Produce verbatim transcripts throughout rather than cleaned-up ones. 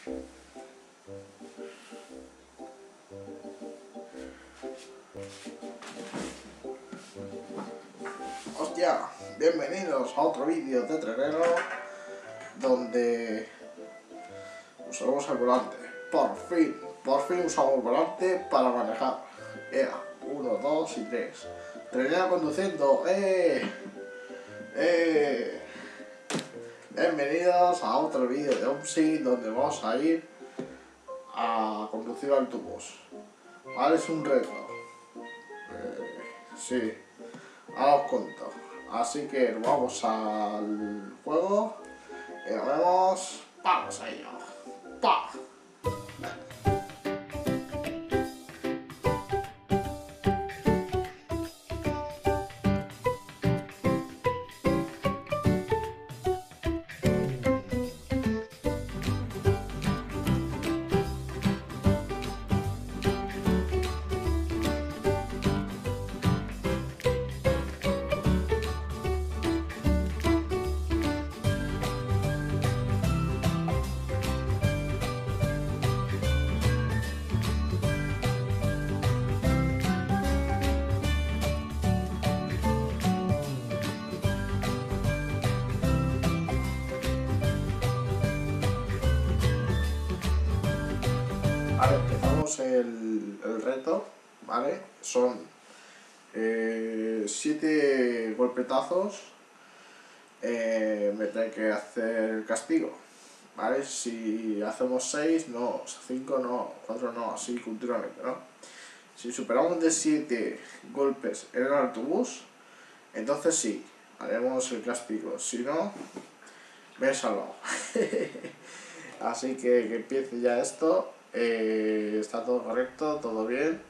Hostia, bienvenidos a otro vídeo de Trenero donde usamos el volante. Por fin, por fin usamos el volante para manejar. Era uno, dos y tres. Trenero conduciendo. ¡Eh! ¡Eh! Bienvenidos a otro vídeo de OMSI donde vamos a ir a conducir autobús. Vale, es un reto. Eh, sí. Ahora os cuento. Así que vamos al juego y nos vemos. ¡Vamos a ello! ¡Pa! Vale, empezamos el, el reto, ¿vale? Son eh, siete golpetazos, eh, me tengo que hacer el castigo, ¿vale? Si hacemos seis, no, cinco no, cuatro no, así continuamente, ¿no? Si superamos de siete golpes en el autobús, entonces sí, haremos el castigo, si no, me he salvado. Así que que empiece ya esto. Eh, está todo correcto, todo bien,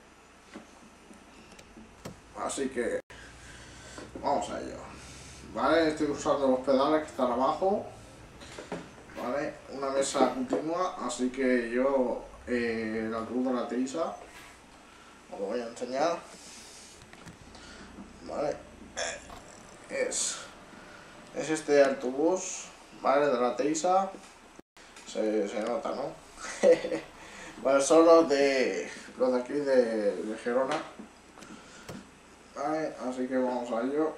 así que vamos a ello. Vale, estoy usando los pedales que están abajo, vale, una mesa continua, así que yo eh, el autobús de la Teisa os lo voy a enseñar. Vale, es, es este autobús, vale, de la Teisa, se, se nota, ¿no? Bueno, son los de, los de aquí de, de Gerona. Vale, así que vamos a ello.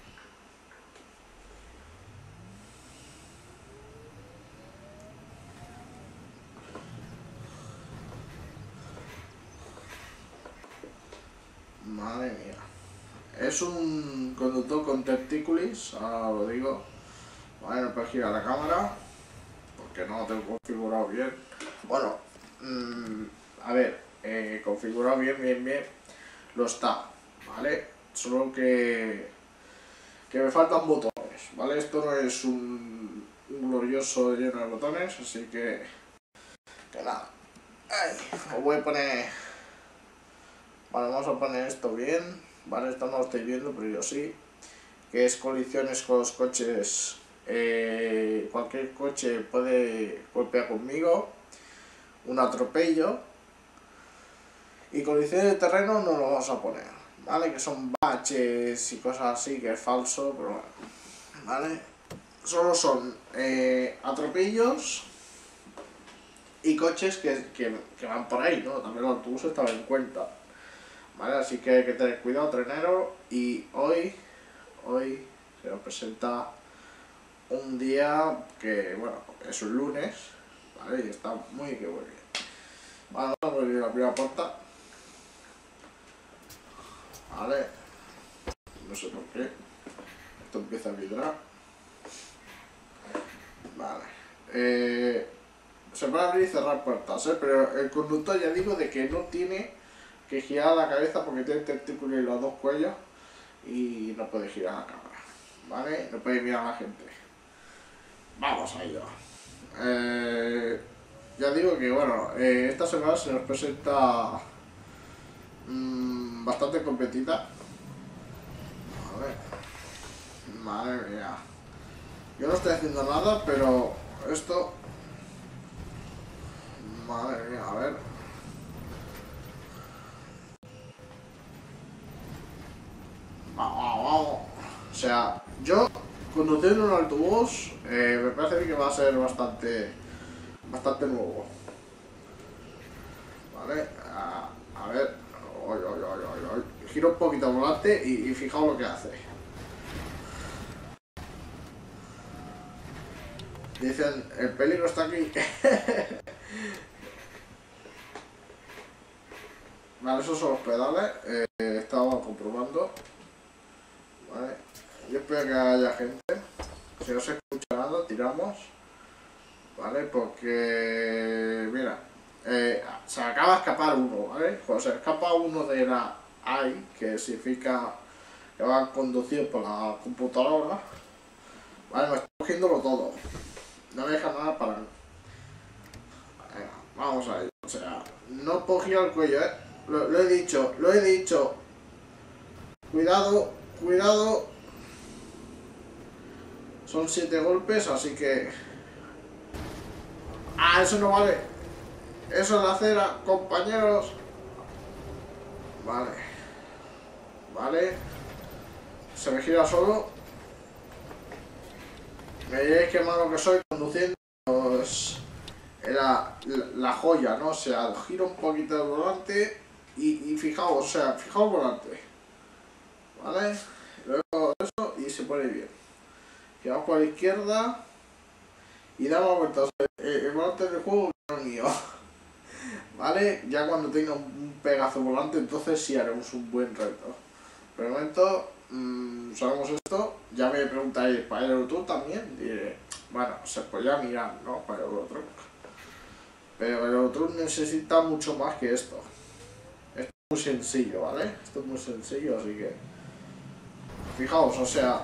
Madre mía. Es un conductor con testículos, ahora lo digo. Vale, no puedo girar la cámara porque no lo tengo configurado bien. Bueno, mmm, a ver, eh, configurado bien, bien, bien, lo está, ¿vale? Solo que, que me faltan botones, ¿vale? Esto no es un, un glorioso lleno de botones, así que, que nada. Ay, os voy a poner, vale, vamos a poner esto bien, ¿vale? Esto no lo estoy viendo, pero yo sí, que es colisiones con los coches. Eh, cualquier coche puede golpear conmigo, un atropello, y condiciones de terreno no lo vamos a poner, ¿vale? Que son baches y cosas así, que es falso, pero bueno, ¿vale? Solo son eh, atropellos y coches que, que, que van por ahí, ¿no? También los autobuses están en cuenta, ¿vale? Así que hay que tener cuidado, trenero, y hoy, hoy se nos presenta un día que, bueno, es un lunes, ¿vale? Y está muy que muy bien. Vale, vamos a abrir la primera puerta. Vale. No sé por qué. Esto empieza a vibrar. Vale. Eh, se puede abrir y cerrar puertas, ¿eh? Pero el conductor ya digo de que no tiene que girar la cabeza porque tiene el testículo y los dos cuellos y no puede girar la cámara, ¿vale? No puede mirar a la gente. Vamos a ello. Eh, ya digo que bueno, eh, esta semana se nos presenta mmm, bastante competita. A ver. Madre mía. Yo no estoy haciendo nada, pero esto... Madre mía, a ver. Vamos, vamos, vamos. O sea, yo conduciendo un autobús, eh, me parece que va a ser bastante bastante nuevo. Vale, a, a ver, oy, oy, oy, oy, oy. Giro un poquito el volante y, y fijaos lo que hace. Dicen, el peligro está aquí. Vale, esos son los pedales, eh, he estado comprobando. Vale, yo espero que haya gente. Si no se escucha nada, tiramos. Vale, porque mira, eh, se acaba de escapar uno, ¿vale? Cuando se escapa uno de la A I, que significa que va conducido por la computadora, vale, me está cogiéndolo todo. No me deja nada para mí. Venga, vamos a ello. O sea, no puedo girar el cuello, ¿eh? Lo, lo he dicho, lo he dicho. Cuidado, cuidado. Son siete golpes, así que... Ah, eso no vale. Eso es la acera, compañeros. Vale. Vale. Se me gira solo. Me diréis que malo que soy conduciendo. Pues, la, la, la joya, ¿no? O sea, giro un poquito el volante y, y fijaos, o sea, fijaos el volante. ¿Vale? Luego eso y se pone bien. Giramos por la izquierda y damos vueltas. El, el volante del juego no es mío. ¿Vale? Ya cuando tenga un pedazo volante, entonces sí haremos un buen reto. Por el momento, mmm, sabemos esto. Ya me preguntáis, ¿para el Eurotruck también? Diré, bueno, se podría mirar, ¿no? Para el Eurotruck. Pero el Eurotruck necesita mucho más que esto. Esto es muy sencillo, ¿vale? Esto es muy sencillo, así que... Fijaos, o sea...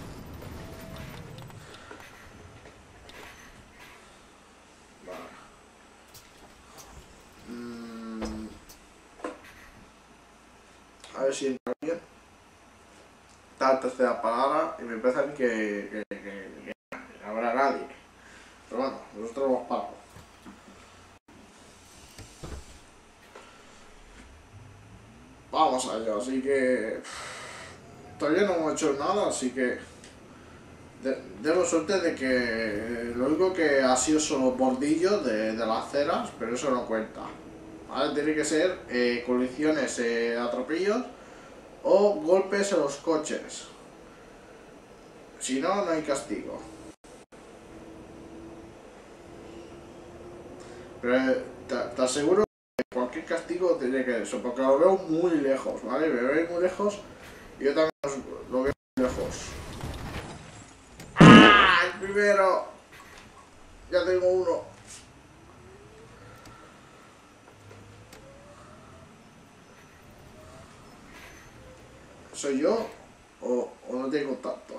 Vale. Mm... A ver si entra bien. Está la tercera palabra y me parece a mí que, que, que, que, que no habrá nadie. Pero bueno, nosotros hemos parado. Vamos a ello, así que... Todavía no hemos hecho nada, así que... De, debo suerte de que lo único que ha sido son los bordillos de, de las aceras, pero eso no cuenta. ¿Vale? Tiene que ser eh, colisiones, eh, atropellos o golpes en los coches. Si no, no hay castigo. Pero eh, te, te aseguro que cualquier castigo tiene que eso, porque lo veo muy lejos, ¿vale? Me veis muy lejos y yo también lo veo muy lejos. ¡Ah! El primero. Ya tengo uno. ¿Soy yo o, o no tiene contacto?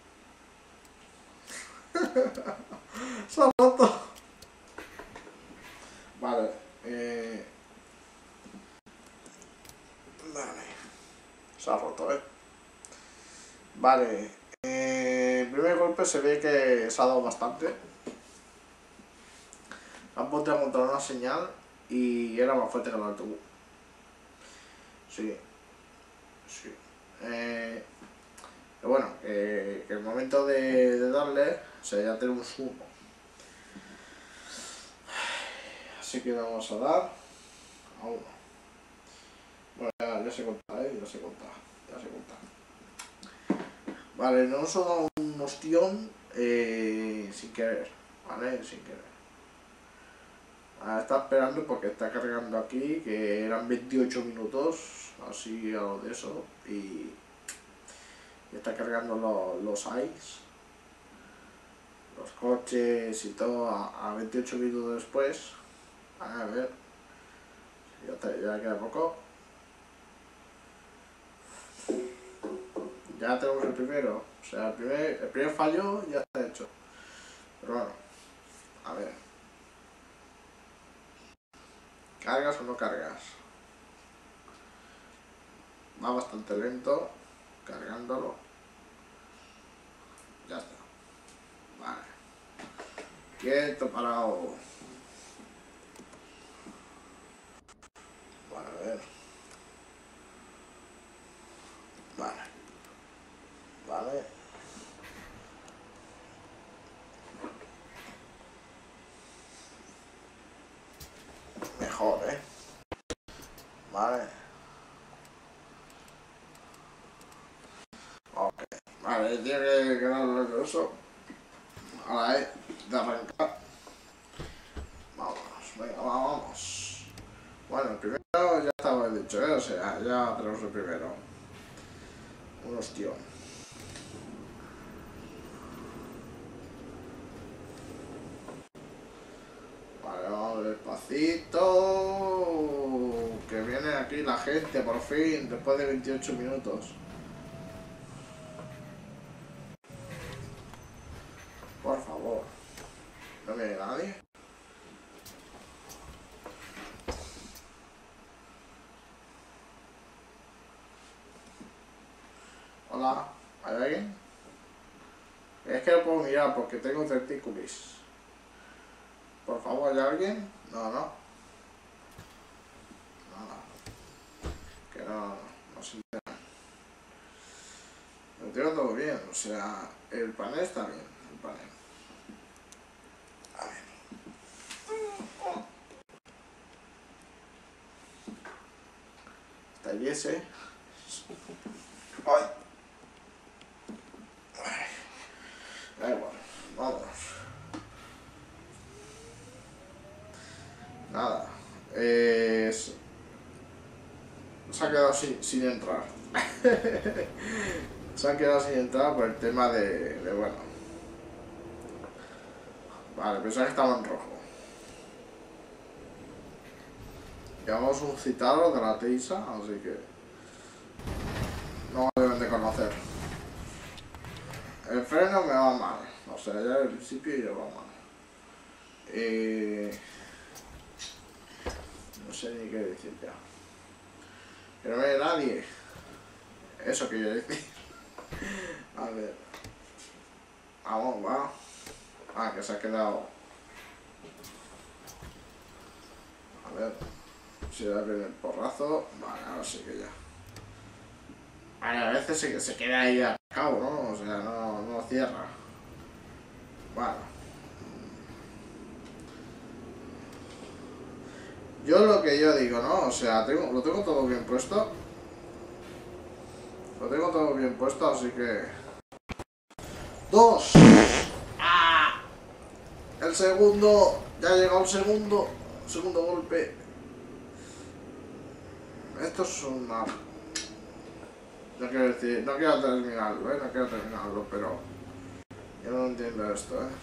Se ha roto. Vale. Eh... Vale. Se ha roto, ¿eh? Vale. Eh... El primer golpe se ve que se ha dado bastante. Han vuelto a montar una señal y era más fuerte que el autobús. Sí. Sí. Eh... Bueno, eh, que el momento de, de darle, o sea, ya tenemos uno. Así que vamos a dar a uno. Bueno, ya, ya se conta, ¿eh? Ya se conta, ya se conta. Vale, nos ha dado un ostión eh, sin querer, ¿vale? Sin querer. Ahora está esperando porque está cargando aquí, que eran veintiocho minutos, así algo de eso, y... Y está cargando los, los A I S, los coches y todo a, a veintiocho minutos después. A ver, ya, te, ya queda poco. Ya tenemos el primero, o sea, el primer, el primer fallo ya está hecho. Pero bueno, a ver. ¿Cargas o no cargas? Va bastante lento, cargándolo. Ya está. Vale. Quieto, parado. Vale, a ver. Vale. Vale. mejor, ¿eh? Vale. Ok. Vale, tiene que quedar lo eso. Ahora es de arrancar. Vamos, venga, vamos. Bueno, el primero ya estaba dicho, ¿eh? O sea, ya tenemos el primero. Un hostión. Vale, vamos despacito. Que viene aquí la gente, por fin, después de veintiocho minutos. Por favor. No viene nadie. Hola, ¿hay alguien? Es que no puedo mirar porque tengo certículis. Por favor, ¿hay alguien? No, no. Nada. Que no, no, no se entera. Lo tengo todo bien, o sea, el panel está bien, el panel. A ver. Está ahí ese. ¡Ay! Da igual, vámonos. Nada. Eh, se ha quedado sin, sin entrar. Se ha quedado sin entrar por el tema de, de bueno. Vale, pensaba que estaba en rojo. Llevamos un citado de la Teisa, así que no me deben de conocer. El freno me va mal, o sea, ya al principio ya va mal. Eh, no sé ni qué decir ya. Que no ve nadie. Eso quiero decir. A ver. Vamos, va. Ah, que se ha quedado. A ver. Si da bien el porrazo. Vale, ahora sí que ya. Vale, a veces se, se queda ahí a cabo, ¿no? O sea, no, no cierra. Bueno. Yo lo que yo digo, ¿no? O sea, tengo, lo tengo todo bien puesto. Lo tengo todo bien puesto, así que... ¡Dos! ¡Ah! El segundo. Ya ha llegado el segundo. Segundo golpe. Esto es una... No quiero decir... No quiero terminarlo, ¿eh? No quiero terminarlo, pero... Yo no entiendo esto, ¿eh?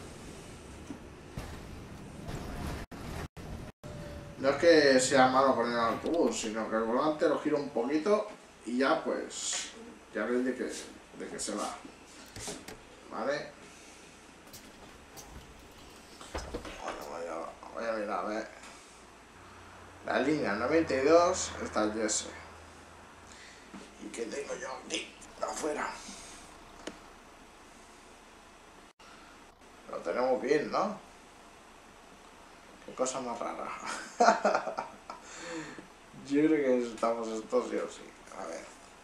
No es que sea malo poner el autobús, sino que el volante lo giro un poquito y ya pues... Ya veis de que, de que se va. ¿Vale? Bueno, voy a, voy a mirar, ¿eh? La línea noventa y dos está el Jesse. ¿Y qué tengo yo aquí? Afuera. Lo tenemos bien, ¿no? Qué cosa más rara. Yo creo que estamos estos sí o sí. A ver.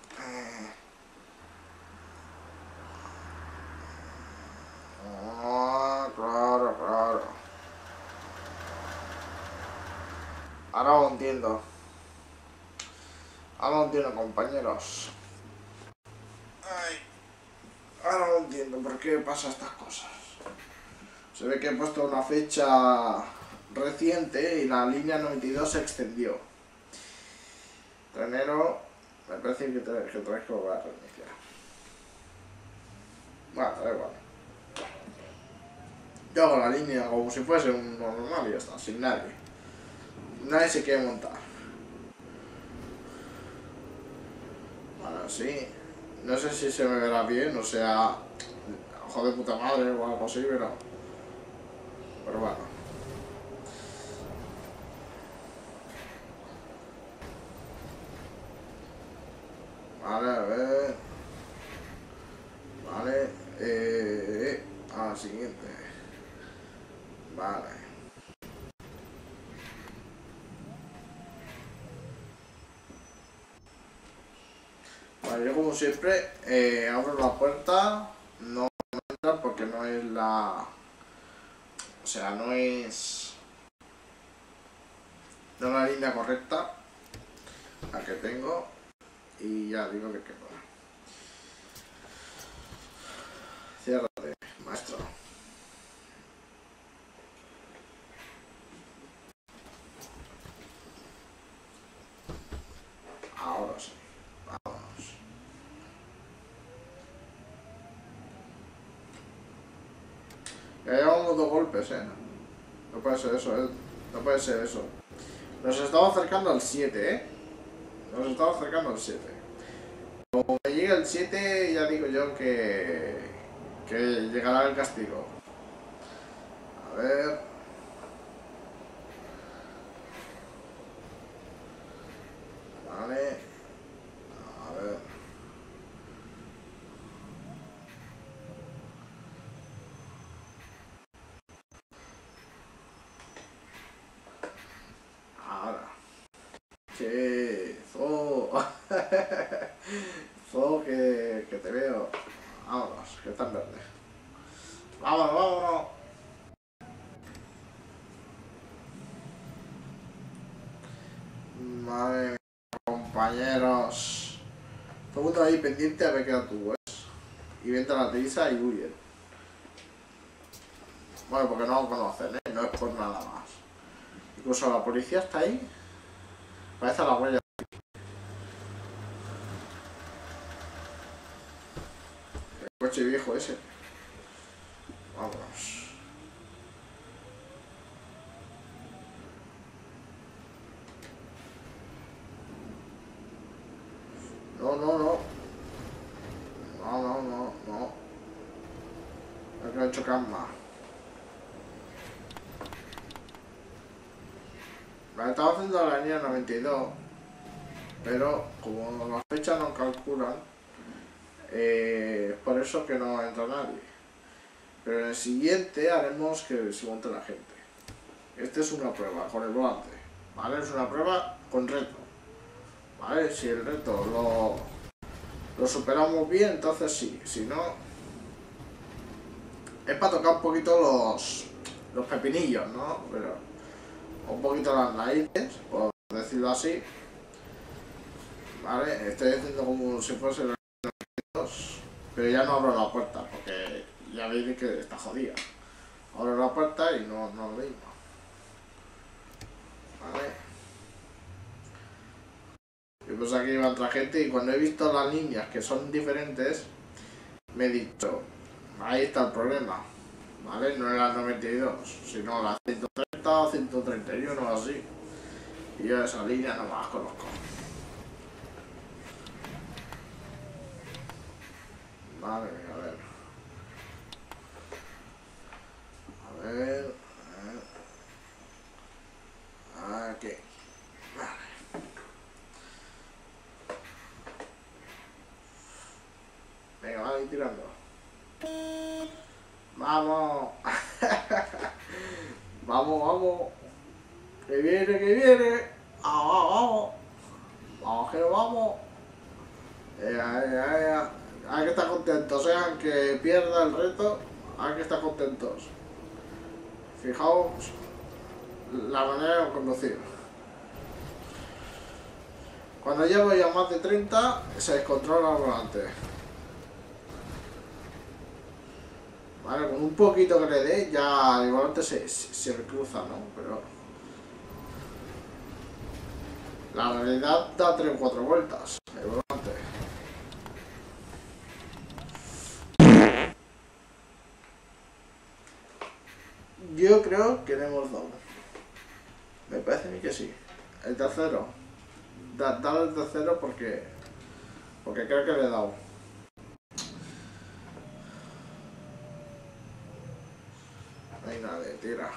Ah, claro, claro. Ahora lo entiendo. Ahora lo entiendo, compañeros. Ay. Ahora lo entiendo por qué pasa estas cosas. Se ve que he puesto una fecha reciente y la línea noventa y dos se extendió. Trenero, me parece que traes que, traes que lo voy a reiniciar. Bueno, da igual. Yo hago la línea como si fuese un normal y ya está, sin nadie. Nadie se quiere montar. Bueno, sí. No sé si se me verá bien, o sea, ojo de puta madre o algo así, pero... Pero bueno. Vale, a ver... Vale, eh... a la siguiente. Vale. Vale, yo como siempre eh, abro la puerta, no entra porque no es la... O sea, no es... de una línea correcta, la que tengo, y ya digo que quedo. Ciérrate, maestro. Ahora sí, vamos. Ya llevamos dos golpes, eh. No puede ser eso, eh. No puede ser eso. Nos estamos acercando al siete, eh. Nos estamos acercando al siete. Como me llegue el siete, ya digo yo que, que llegará el castigo. A ver. Vale. A ver. Ahora. Che, Zo. Zo, que, que te veo. Vámonos, que está en verde. Vámonos, vámonos. Madre mía, compañeros. Todo el mundo ahí pendiente a ver qué tú ves. Y vente a la tiza y huyen. Bueno, porque no lo conocen, ¿eh? No es por nada más. Incluso la policía está ahí. Parece la huella. El coche viejo ese. Vámonos. No, no, no. No, no, no, no. No quiero chocar más. La estaba haciendo a la línea noventa y dos. Pero como las fechas no calculan, eh, es por eso que no entra nadie. Pero en el siguiente haremos que se monte la gente. Esta es una prueba con el volante, ¿vale? Es una prueba con reto, ¿vale? Si el reto lo, lo superamos bien, entonces sí. Si no, es para tocar un poquito los, los pepinillos, ¿no? Pero un poquito las narices, por decirlo así. Vale, estoy haciendo como si fuese el dos, pero ya no abro la puerta porque ya veis que está jodida. Abro la puerta y no, no lo mismo. Vale. Yo pensaba que iba a entrar gente y cuando he visto las líneas que son diferentes, me he dicho, ahí está el problema. ¿Vale? No era la noventa y dos, sino la ciento treinta o ciento treinta y uno o así. Y yo esa línea no las conozco. Vale, a ver. A ver. A ver. Aquí. Vale. Venga, va a ir tirando. Vamos. Vamos, vamos. Que viene, que viene. Vamos, vamos. Vamos, que vamos. Eh, eh, eh, hay que estar contentos, eh, aunque pierda el reto, hay que estar contentos. Fijaos la manera de conducir. Cuando llevo ya más de treinta, se descontrola el volante. Vale, con un poquito que le dé, ya el volante se, se, se recruza, ¿no? Pero la realidad da tres o cuatro vueltas el volante. Yo creo que le hemos dado. Me parece a mí que sí. El tercero. Da, dale el tercero porque. Porque creo que le he dado. No hay nadie, tira.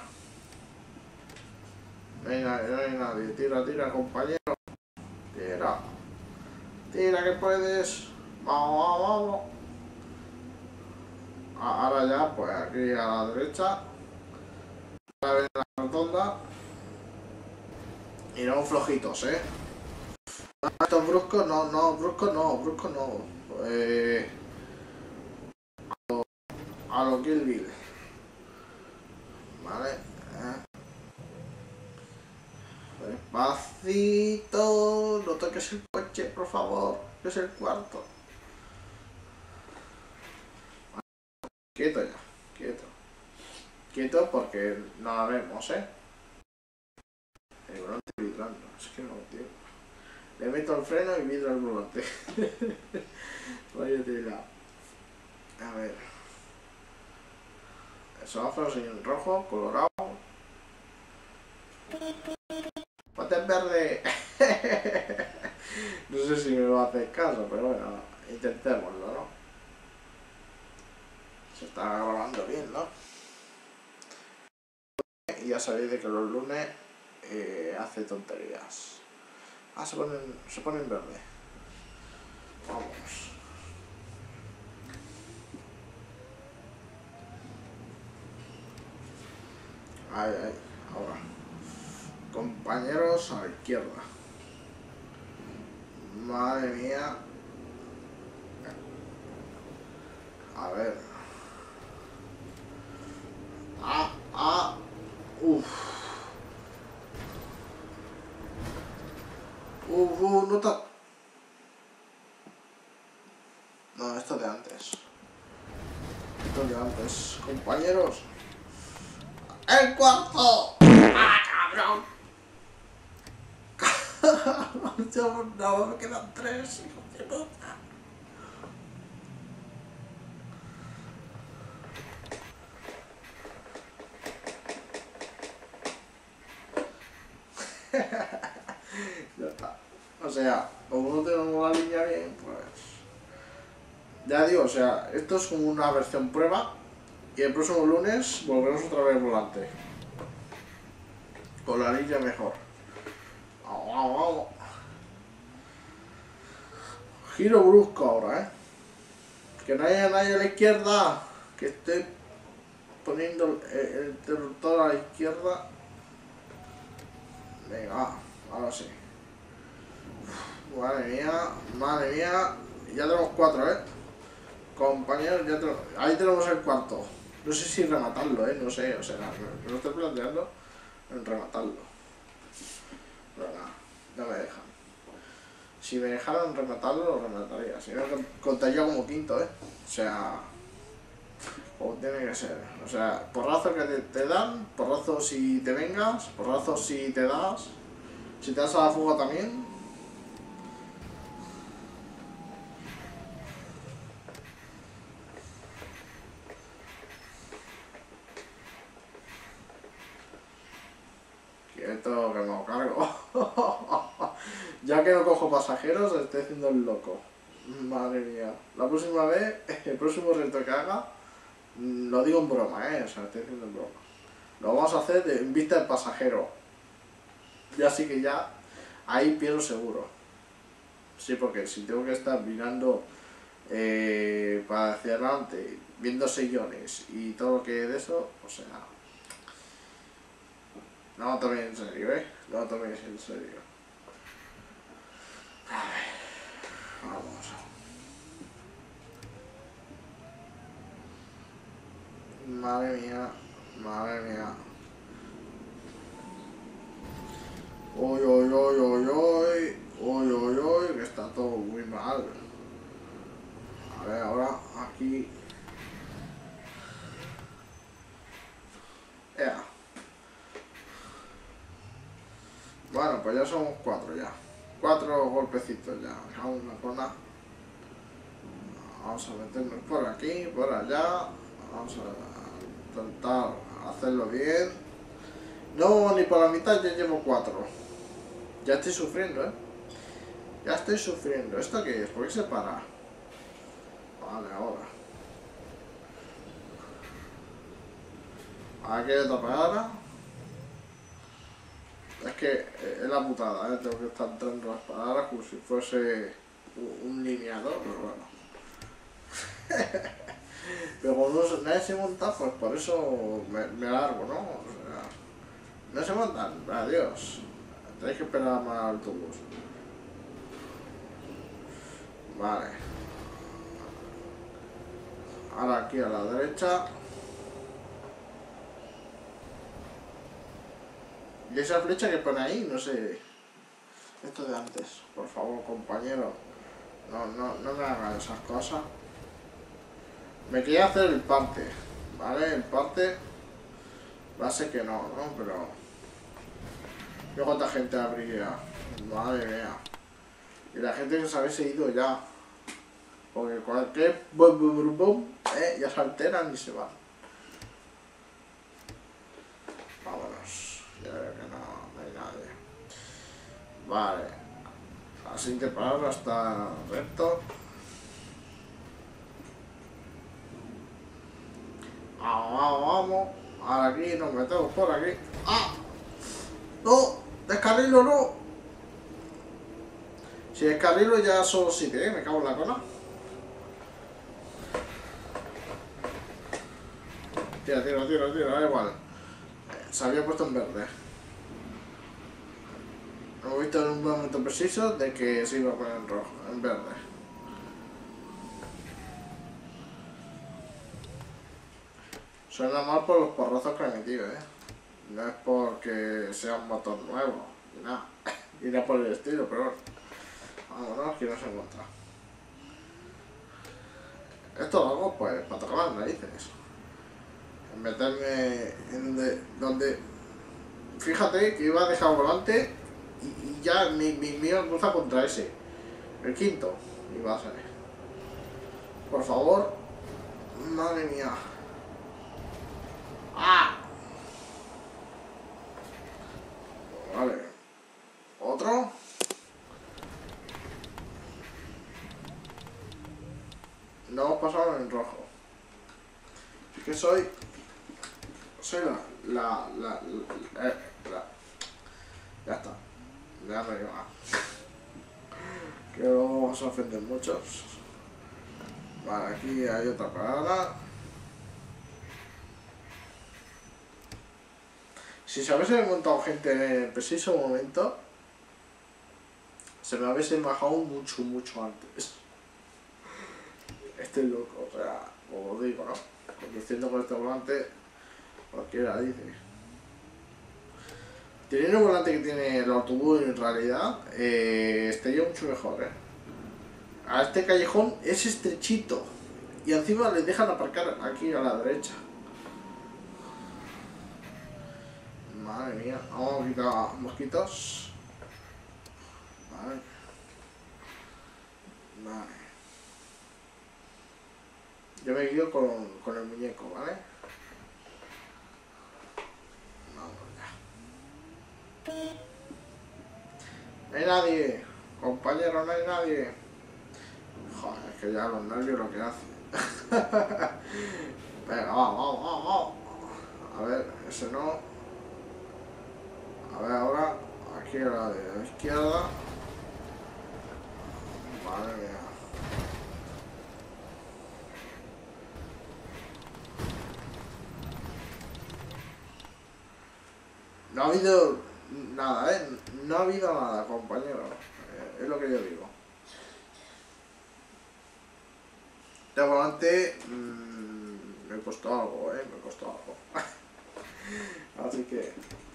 No hay nadie, no hay nadie. Tira, tira, compañero. Tira. Tira que puedes. Vamos, vamos, vamos. Ahora ya, pues aquí a la derecha. Ahora viene la rotonda. Y no flojitos, eh. Estos bruscos no, no, bruscos no, bruscos no. Eh, a lo, a lo Kill Bill. Vale. Eh. Vale. Despacito, no toques el coche, por favor, que es el cuarto. Quieto ya, quieto. Quieto porque no la vemos, ¿eh? El volante vibrando, es que no, tío. Le meto el freno y vibra el volante. Vaya tela. A ver. El semáforo sigue en rojo, colorado. Ponte en verde. No sé si me va a hacer caso, pero bueno, intentémoslo, ¿no? Se está grabando bien, ¿no? Y ya sabéis de que los lunes eh, hace tonterías. Ah, se pone, se pone en verde. Vamos. Ahí, ahí, ahora. Compañeros a la izquierda. Madre mía. A ver. Ah, ah. Uff. Uf, uf, no está. No, esto de antes. Esto de antes. Compañeros. ¡El cuarto! ¡Ah, cabrón! No, me quedan tres, hijos de puta. Ya está. O sea, como no tenemos la línea bien, pues... Ya digo, o sea, esto es como una versión prueba. Y el próximo lunes volveremos otra vez volante. Con la línea mejor. Vamos, vamos, vamos. Giro brusco ahora, ¿eh? Que no haya nadie a la izquierda. Que estoy poniendo el, el interruptor a la izquierda. Venga, va, ahora sí. Madre mía, madre mía. Ya tenemos cuatro, ¿eh? Compañeros, ya tenemos... Ahí tenemos el cuarto. No sé si rematarlo, ¿eh? No sé, o sea, me, me lo estoy planteando en rematarlo. Pero nada, no me dejan. Si me dejaran rematarlo, lo remataría. Si no, contaría como quinto, ¿eh? O sea... Como tiene que ser. O sea, porrazo que te, te dan, porrazo si te vengas, porrazo si te das. Si te das a la fuga también. Quieto, que me lo cargo. Ya que no cojo pasajeros, estoy haciendo el loco. Madre mía. La próxima vez, el próximo reto que haga, lo digo en broma, ¿eh? O sea, estoy haciendo en broma. Lo vamos a hacer de, en vista del pasajero. Ya sí que ya, ahí pierdo seguro. Sí, porque si tengo que estar mirando eh, para hacia adelante, viendo sillones y todo lo que es de eso, o sea... No lo toméis en serio, ¿eh? No lo toméis en serio. A ver, vamos. Madre mía, madre mía. Uy, uy, uy, uy, uy, uy, uy, uy, que está todo muy mal. A ver, ahora aquí. Ea. Bueno, pues ya somos cuatro ya. Cuatro golpecitos ya. Dejamos una zona. Vamos a meternos por aquí, por allá. Vamos a intentar hacerlo bien. No, ni por la mitad, ya llevo cuatro. Ya estoy sufriendo, ¿eh? Ya estoy sufriendo. ¿Esto qué es? ¿Por qué se para? Vale, ahora. Aquí hay otra parada. Es que es la putada, ¿eh? Tengo que estar entrando las paradas como si fuese un lineador, pero bueno. Pero como no, nadie se monta, pues por eso me, me largo, ¿no? O sea, no se montan, adiós. Tenéis que esperar más al autobús. Vale. Ahora aquí a la derecha. Y esa flecha que pone ahí, no sé. Esto de antes, por favor, compañero. No, no, no me hagan esas cosas. Me quería hacer el parte, ¿vale? El parte va a ser que no, ¿no? Pero... ¿Qué cuánta gente habría? Madre mía. Y la gente que se habéis ido ya. Porque cualquier bum bum bum bum, eh, ya se alteran y se van. Vámonos. Ya veo que no, no hay nadie. Vale. Así que pararlo hasta recto. Vamos, vamos, vamos. Ahora aquí nos metemos por aquí. ¡Ah! ¡No! ¡Descarrilo, no! Si descarrilo ya solo siete, ¿eh? Me cago en la cola. Tira, tira, tira, tira, da igual. Se había puesto en verde. Hemos visto en un momento preciso de que se iba a poner en rojo, en verde. Suena mal por los porrazos que he metido, ¿eh? No es porque sea un motor nuevo, ni nada. Y nada por el estilo, pero vámonos, que no se encuentra. Esto lo hago pues para tocar las narices. Meterme en donde, donde... Fíjate que iba a dejar volante y, y ya mi, mi, mi iba a cruzar contra ese. El quinto iba a ser. Por favor. Madre mía. ¡Ah! Vale. Otro. No hemos pasado en rojo. Es que soy... Soy la... La... La... La... Eh, la ya está. Ya no hay más. Que luego vamos a ofender muchos. Vale, aquí hay otra parada. Si se hubiese montado gente en el preciso momento, se me hubiese bajado mucho, mucho antes. Estoy loco, o sea, como digo, ¿no? Conduciendo con este volante, cualquiera dice. Teniendo el volante que tiene el autobús en realidad, eh, estaría mucho mejor, ¿eh? A este callejón es estrechito y encima le dejan aparcar aquí a la derecha. Madre mía, vamos a quitar mosquitos. Vale. Vale. Yo me guío con, con el muñeco, ¿vale? Vamos ya. No hay nadie, compañero, no hay nadie. Joder, es que ya los nervios lo que hacen. Venga, vamos, vamos, vamos, vamos. A ver, ese no. A ver ahora, aquí a la de la izquierda. Madre mía. No ha habido nada, ¿eh? No ha habido nada, compañero. Eh, es lo que yo digo. De volante mmm, me costó algo, ¿eh? Me costó algo. Así que...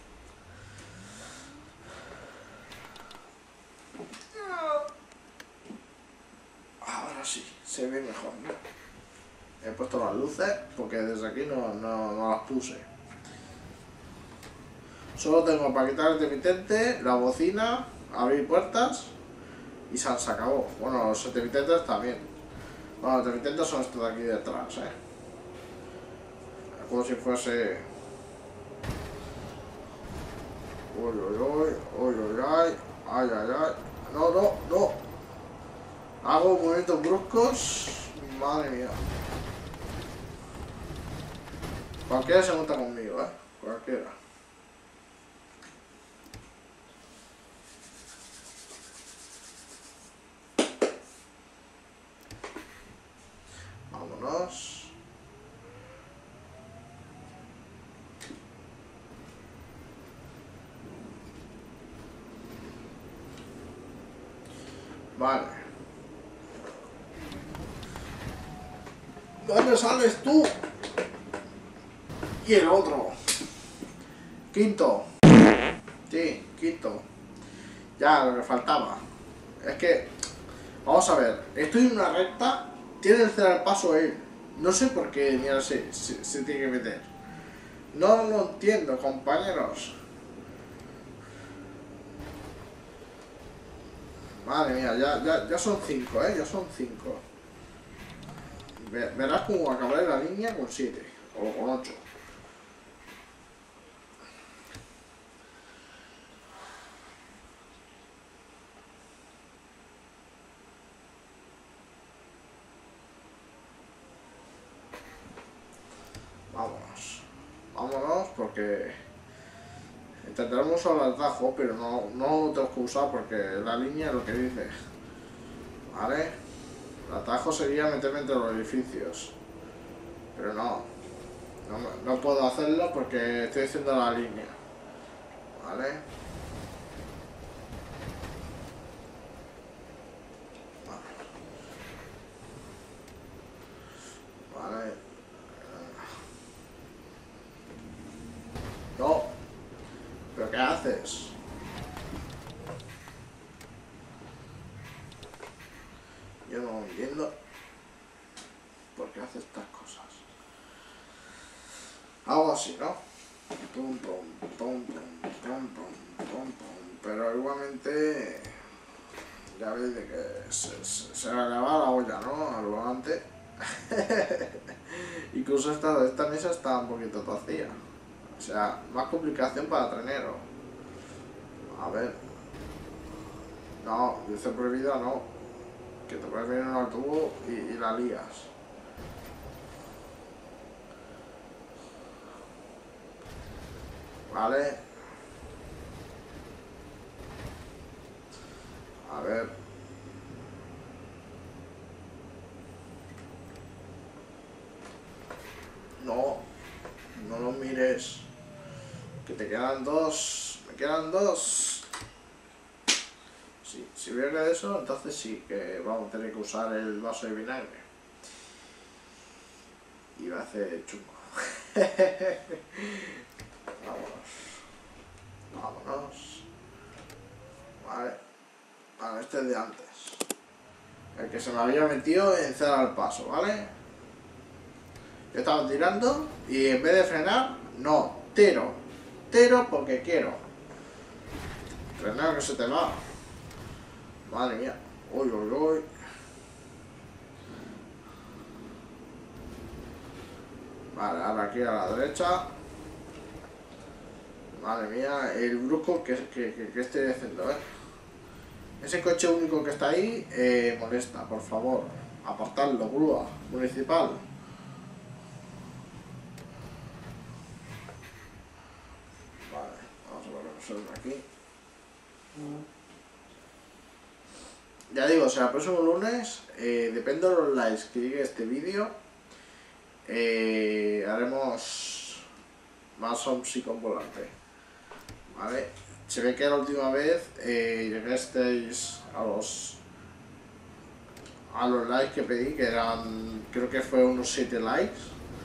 Ahora sí, se ve mejor, ¿no? He puesto las luces porque desde aquí no, no, no las puse. Solo tengo para quitar el intermitente, la bocina, abrir puertas y se acabó. Bueno, los intermitentes también. Bueno, los intermitentes son estos de aquí detrás, ¿eh? Como si fuese... Uy, uy, uy, uy, uy, ay, ay, ay, ay. No, no, no. Hago movimientos bruscos. Madre mía. Cualquiera se monta conmigo, ¿eh? Cualquiera. Vámonos. Vale. ¿Dónde sales tú? Y el otro. Quinto. Sí, quinto. Ya, lo que faltaba. Es que, vamos a ver, estoy en una recta, tiene el cero al paso él. No sé por qué, mira, se, se, se tiene que meter. No lo entiendo, compañeros. Madre mía, ya, ya, ya son cinco, ¿eh? Ya son cinco. Verás cómo acabaré la línea con siete o con ocho. Vámonos. Vámonos porque intentaremos usar el atajo, pero no, no lo tengo que usar porque la línea es lo que dice. ¿Vale? El atajo sería meterme entre los edificios. Pero no. No, no puedo hacerlo porque estoy haciendo la línea. ¿Vale? Vale. No. ¿Pero qué haces? Yo no entiendo por qué hace estas cosas. Algo así, ¿no? Pum, pum, pum, pum, pum, pum, pum, pum. Pero igualmente ya veis de que se, se, se le va la olla, ¿no? Al volante. Incluso esta, esta mesa está un poquito vacía. O sea, más complicación para trenero. A ver. No, dice prohibida no. Que te puedes venir en un autobús y, y la lías. Vale. A ver. No. No lo mires. Que te quedan dos. Me quedan dos. Sí, si veo que de eso, entonces sí que vamos a tener que usar el vaso de vinagre. Y va a hacer chungo. Vámonos. Vámonos. Vale. Vale, este es de antes. El que se me había metido en cero al paso, ¿vale? Yo estaba tirando y en vez de frenar, no, tiro. Tiro porque quiero. Frenar que se te va. Madre mía. Uy, uy, uy. Vale, ahora aquí a la derecha. Madre mía, el brusco que, que, que, que estoy haciendo, ¿eh? Ese coche único que está ahí eh, molesta, por favor. Apartarlo, grúa municipal. Vale, vamos a poner aquí. Ya digo, o sea, el próximo lunes, eh, depende de los likes que llegue este vídeo, eh, haremos más OMSI con volante. Vale, se ve que la última vez eh, llegasteis a los a los likes que pedí, que eran, creo que fue unos siete likes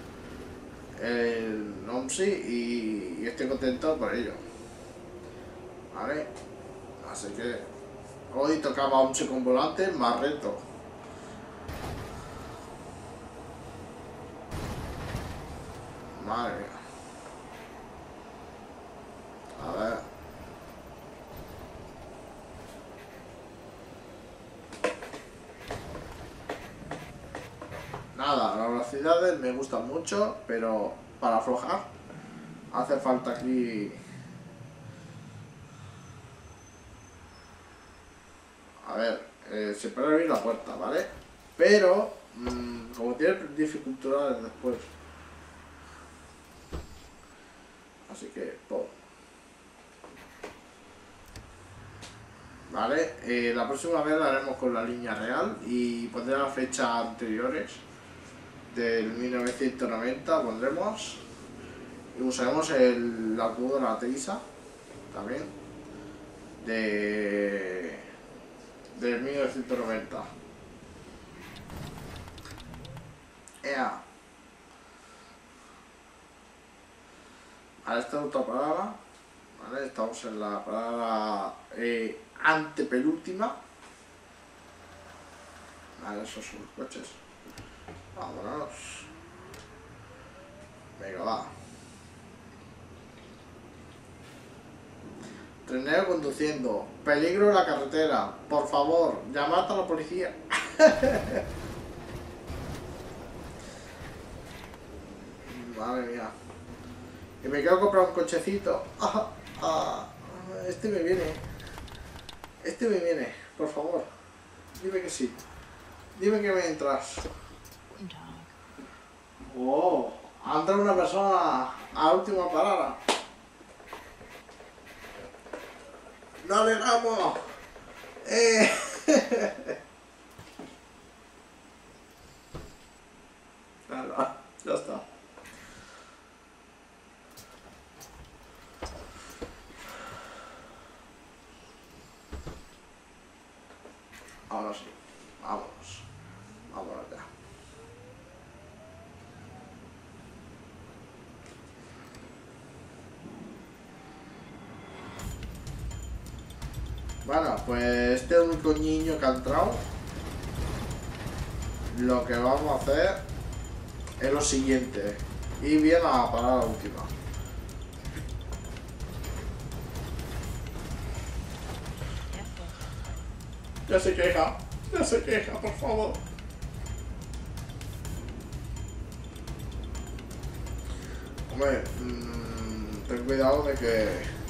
el OMSI, y, y estoy contento por ello. Vale, así que hoy tocaba OMSI con volante más reto. Madre mía. A ver. Nada, las velocidades me gustan mucho, pero para aflojar hace falta aquí... A ver, eh, se puede abrir la puerta, ¿vale? Pero, mmm, como tiene dificultades después. Así que, pum. Vale, eh, la próxima vez la haremos con la línea real y pondré las fechas anteriores del mil novecientos noventa, pondremos, y usaremos el autobús de la Teisa también de del mil novecientos noventa. Ea. A esta otra parada, Vale, estamos en la parada eh, antepenúltima. Vale, esos son los coches. Vámonos. Venga, va. Trenero conduciendo. Peligro en la carretera. Por favor, llamad a la policía. Madre mía. Y me quiero comprar un cochecito. Ah, ah, este me viene. Este me viene. Por favor. Dime que sí. Dime que me entras. Oh, entra una persona a la última parada. ¡Dale, vamos! ¡Eh! Nada, ya está. Ahora sí, vámonos. Vámonos ya. Bueno, pues este único niño que ha entrado, lo que vamos a hacer es lo siguiente. Ir bien a la parada última. Ya se queja, ya se queja, por favor. Hombre, mmm, ten cuidado de que...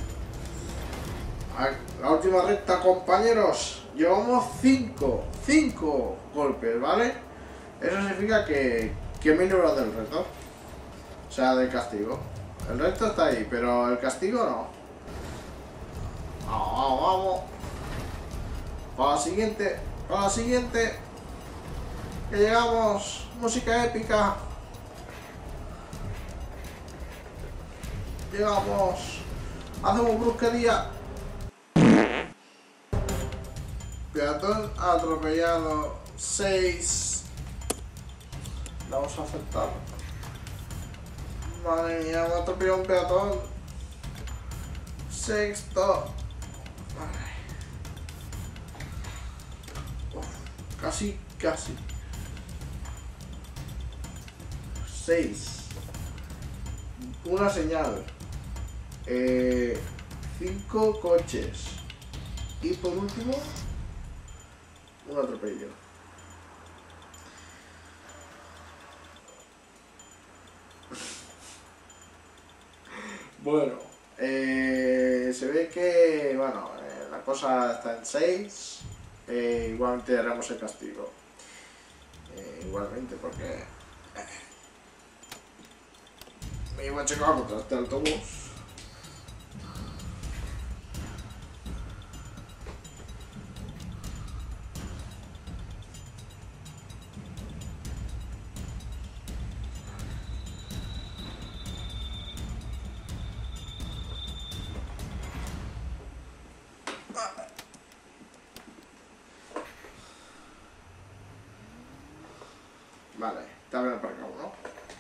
La última recta, compañeros. Llevamos cinco, cinco golpes, ¿vale? Eso significa que, que me he librado del reto. O sea, del castigo. El reto está ahí, pero el castigo no. Vamos, vamos, vamos. Para la siguiente, para la siguiente. Que llegamos. Música épica. Llegamos. Hacemos brusquería. Peatón atropellado. seis. Vamos a aceptar. Madre mía, me ha atropellado un peatón. Sexto. Uf, casi, casi. seis. Una señal. Eh, cinco coches. Y por último, un atropello. Bueno, eh, se ve que, bueno, eh, la cosa está en seis. Eh, igualmente haremos el castigo. Eh, igualmente, porque eh, me iba a checar contra este autobús. Vale, está bien aparcado, ¿no?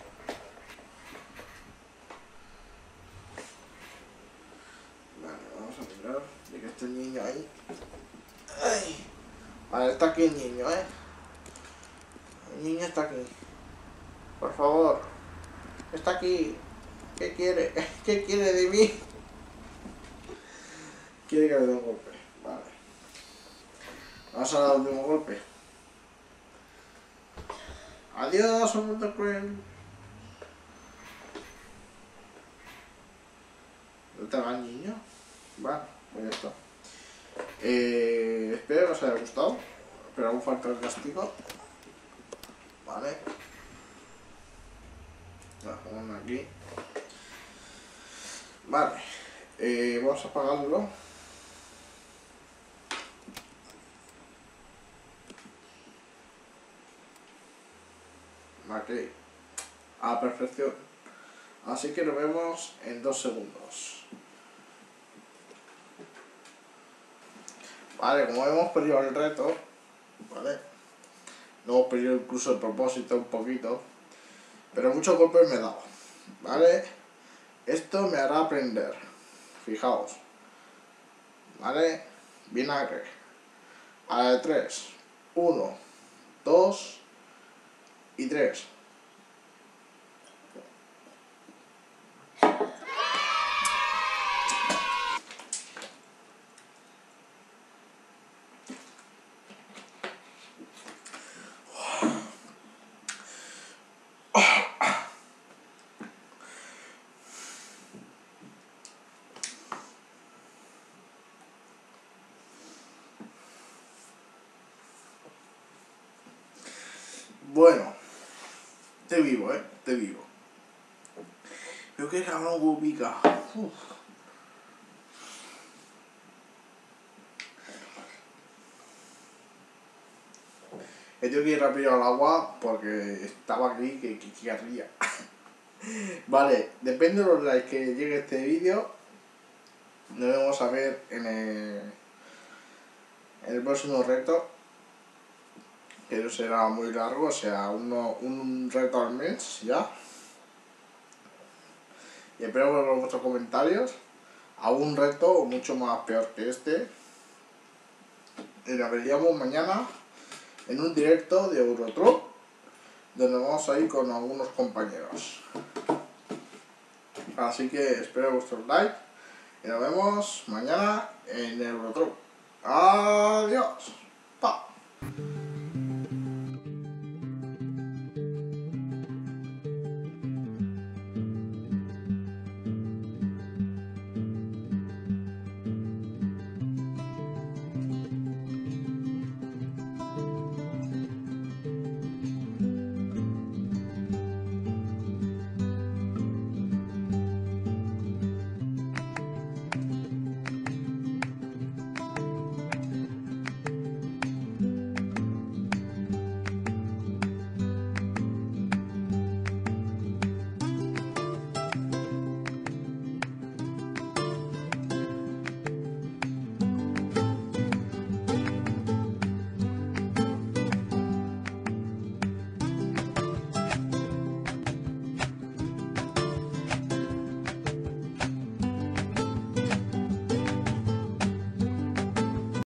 Vale, vamos a mirar de que esté el niño ahí. Ay. Vale, está aquí el niño, ¿eh? El niño está aquí. Por favor. Está aquí. ¿Qué quiere? ¿Qué quiere de mí? Quiere que le dé un golpe. Vale. Vamos a dar el último golpe. Adiós, mundo cruel. ¿Dónde va el niño? Vale, pues ya está. Eh, espero que os haya gustado. Pero aún falta el castigo. Vale. La ponemos aquí. Vale. Eh, vamos a apagarlo. Vale. A perfección. Así que nos vemos en dos segundos. Vale, como hemos perdido el reto, ¿vale? No hemos perdido incluso el propósito un poquito, pero muchos golpes me he dado, ¿vale? Esto me hará aprender. fijaos, ¿vale? Vinagre. A la de tres, uno, dos y tres. Bueno, te vivo, eh, te vivo. Pero qué cabrón gubica. Uf. He tenido que ir rápido al agua porque estaba aquí que, que, que ardía. Vale, depende de los likes que llegue este vídeo. Nos vemos a ver en el, en el próximo reto. Que no será muy largo, o sea, uno, un reto al mes ya. Y espero ver vuestros comentarios. Hago un reto mucho más peor que este. Y nos veríamos mañana en un directo de Eurotruck, donde vamos a ir con algunos compañeros. Así que espero vuestros likes y nos vemos mañana en Eurotruck. Adiós.